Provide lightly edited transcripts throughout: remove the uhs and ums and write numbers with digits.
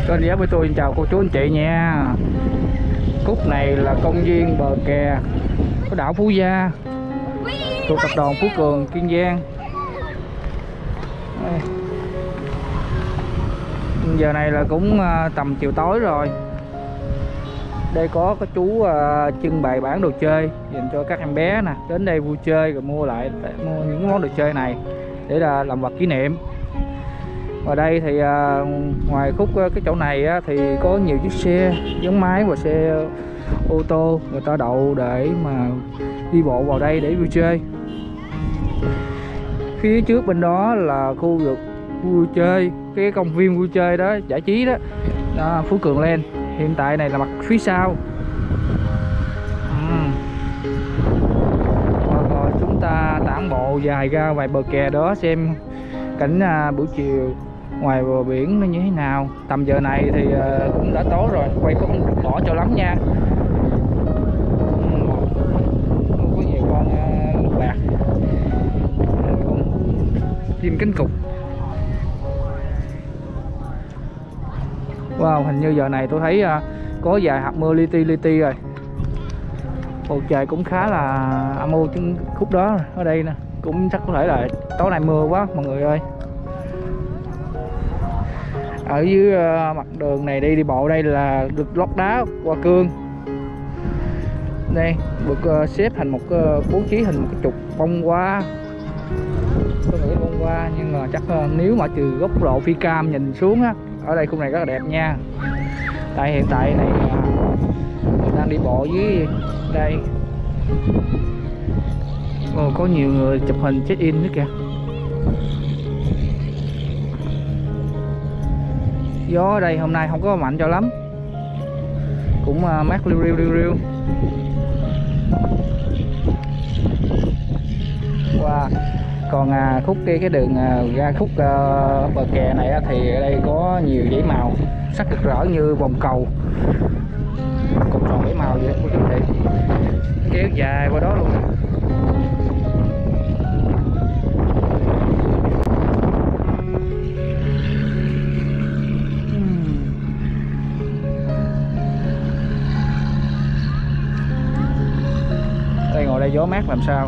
Kênh Giáp với tôi xin chào cô chú anh chị nha. Khúc này là công viên bờ kè của đảo Phú Gia thuộc tập đoàn Phú Cường, Kiên Giang. Đây. Giờ này là cũng tầm chiều tối rồi. Đây có chú trưng bày bán đồ chơi dành cho các em bé nè, đến đây vui chơi rồi mua những món đồ chơi này để là làm vật kỷ niệm. Và đây thì ngoài khúc cái chỗ này thì có nhiều chiếc xe gắn máy và xe ô tô người ta đậu để mà đi bộ vào đây để vui chơi. Phía trước bên đó là khu vực vui chơi, cái công viên vui chơi đó, giải trí đó, Phú Cường Land. Hiện tại này là mặt phía sau. Rồi chúng ta tản bộ dài ra vài bờ kè đó xem cảnh buổi chiều ngoài bờ biển nó như thế nào. Tầm giờ này thì cũng đã tối rồi, quay không được bỏ cho lắm nha. Có nhiều con lục lạc, con chim cánh cụt. Wow, hình như giờ này tôi thấy có vài hạt mưa li ti rồi. Bầu trời cũng khá là âm u trên khúc đó. Ở đây nè cũng chắc có thể là tối nay mưa quá mọi người ơi. Ở dưới mặt đường này đi bộ đây là được lót đá hoa cương. Đây được xếp thành một bố trí hình một cái trục bông hoa. Tôi nghĩ bông hoa nhưng mà chắc nếu mà từ góc độ phi cam nhìn xuống á, ở đây khung này rất là đẹp nha. Tại hiện tại này mình đang đi bộ dưới đây. Có nhiều người chụp hình check in nữa kìa. Gió ở đây hôm nay không có mạnh cho lắm, cũng mát riu riu. Wow. Còn khúc cái đường ra khúc bờ kè này thì ở đây có nhiều dãy màu sắc rực rỡ như vòng cầu tròn 7 màu vậy quý vị, kéo dài qua đó luôn. Đây ngồi đây gió mát làm sao.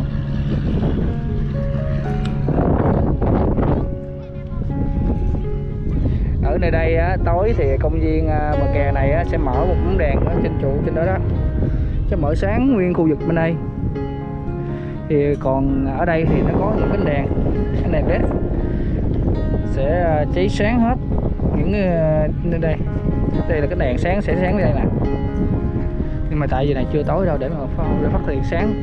Ở nơi đây tối thì công viên bờ kè này sẽ mở một bóng đèn ở trên trụ trên đó sẽ mở sáng nguyên khu vực bên đây. Thì còn ở đây thì nó có những cái đèn led sẽ cháy sáng hết những nơi đây. Đây là cái đèn sáng sẽ sáng đây nè, nhưng mà tại vì này chưa tối đâu để phát hiện sáng.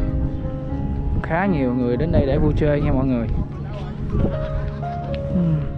Khá nhiều người đến đây để vui chơi nha mọi người.